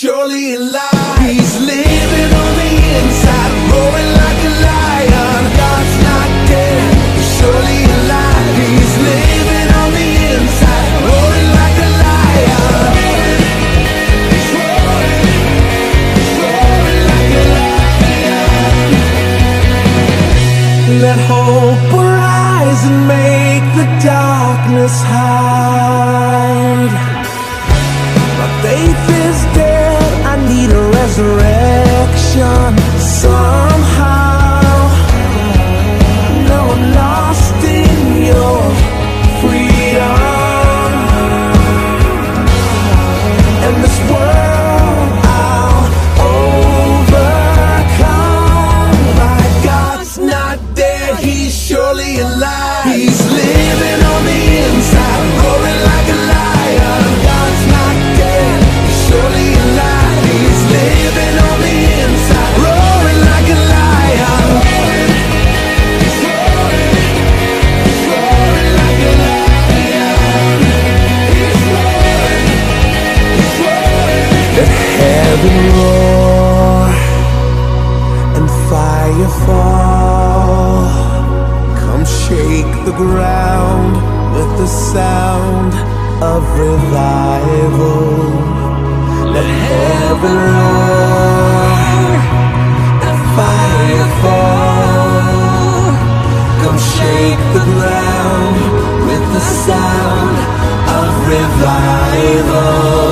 surely alive. He's living on the inside, roaring like a lion. God's not dead, he's surely alive. He's living on the inside, roaring like a lion. He's roaring like a lion. Let hope arise and make the darkness hide. My faith is dead, I need a resurrection somehow. No, I'm lost in your freedom. And this world I'll overcome. My God's not dead, he's surely alive. He's living on the inside, roaring like a lion. God's not dead, he's surely alive. He's living on the inside, roaring like a lion. He's roaring like a lion. He's roaring. Let heaven roar and fire fall. Come shake the ground with the sound of revival. Let heaven roar and fire fall. Come shake the ground with the sound of revival.